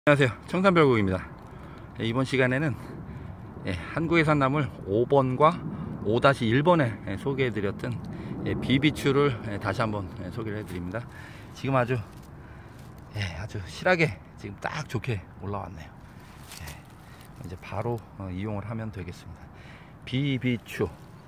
안녕하세요, 청산별곡입니다. 이번 시간에는 한국에산 나물 5번과 5-1번에 소개해드렸던 비비추를 다시 한번 소개를 해드립니다. 지금 아주 실하게 지금 딱 좋게 올라왔네요. 이제 바로 이용을 하면 되겠습니다. 비비추,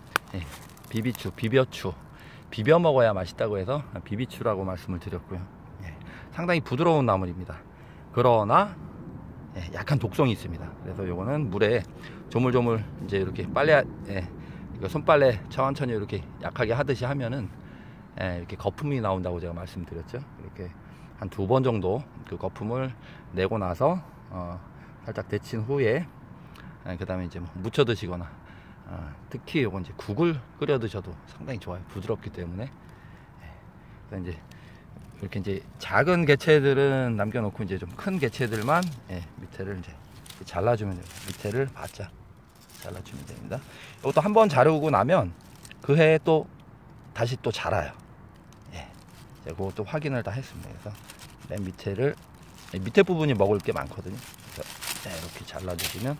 비벼추, 비벼 먹어야 맛있다고 해서 비비추라고 말씀을 드렸고요. 상당히 부드러운 나물입니다. 그러나 약한 독성이 있습니다. 그래서 요거는 물에 조물조물 이제 이렇게 빨래, 손빨래 천천히 이렇게 약하게 하듯이 하면은 이렇게 거품이 나온다고 제가 말씀드렸죠. 이렇게 한 2번 정도 그 거품을 내고 나서 살짝 데친 후에 그 다음에 이제 무쳐 드시거나 특히 요건 이제 국을 끓여 드셔도 상당히 좋아요. 부드럽기 때문에. 그래서 이제 이렇게 이제 작은 개체들은 남겨놓고 이제 좀 큰 개체들만 밑에를 이제 잘라주면 돼요. 밑에를 바짝 잘라주면 됩니다. 이것도 한번 자르고 나면 그 해에 또 다시 또 자라요. 제가 그것도 확인을 다 했습니다. 그래서 맨 밑에 부분이 먹을 게 많거든요. 그래서 이렇게 잘라주시면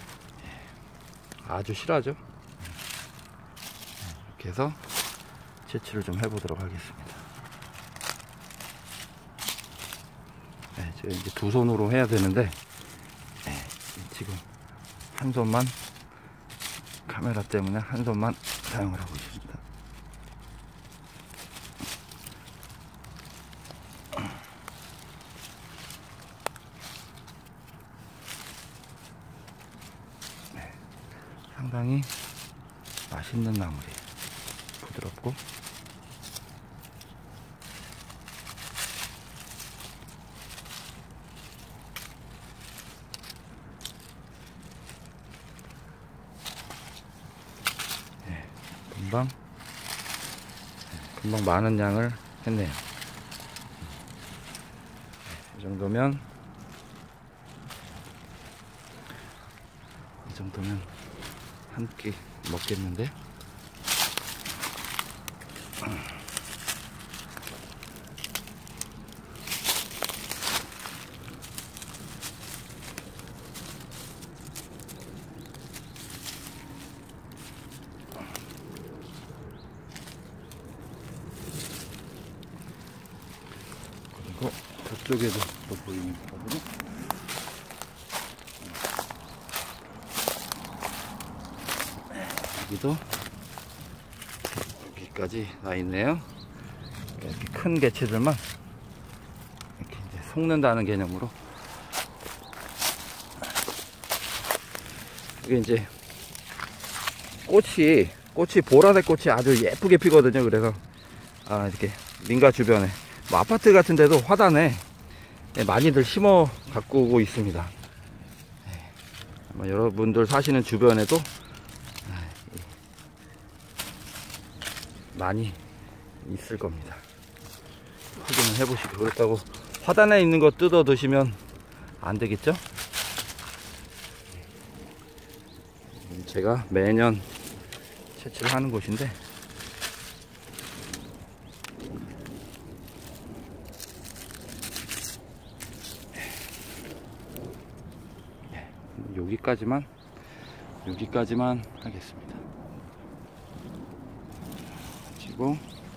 아주 실하죠. 이렇게 해서 채취를 좀 해보도록 하겠습니다. 제가 이제 2손으로 해야 되는데 지금 한 손만, 카메라 때문에 한 손만 사용을 하고 있습니다. 상당히 맛있는 나물이에요. 부드럽고 금방 많은 양을 했네요. 이 정도면 한 끼 먹겠는데. 그리고 저쪽에도 또 보이는 거거든요. 여기도 여기까지 나 있네요. 이렇게 큰 개체들만 이렇게 이제 속는다는 개념으로. 이게 이제 꽃이 보라색 꽃이 아주 예쁘게 피거든요. 그래서 이렇게 민가 주변에 아파트 같은 데도 화단에 많이들 심어 가꾸고 있습니다. 아마 여러분들 사시는 주변에도 많이 있을 겁니다. 확인을 해보시고. 그렇다고 화단에 있는 거 뜯어 드시면 안 되겠죠? 제가 매년 채취를 하는 곳인데 여기까지만 하겠습니다. 그리고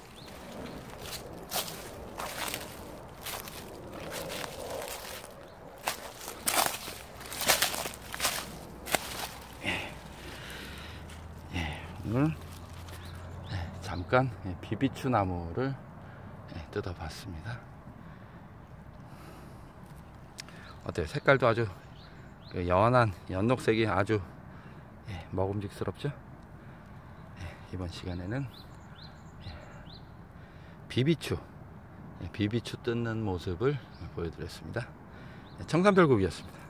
오늘 잠깐 비비추 나무를 뜯어봤습니다. 어때요? 색깔도 아주 연한 연녹색이 아주 먹음직스럽죠? 이번 시간에는 비비추 뜯는 모습을 보여드렸습니다. 청산별곡이었습니다.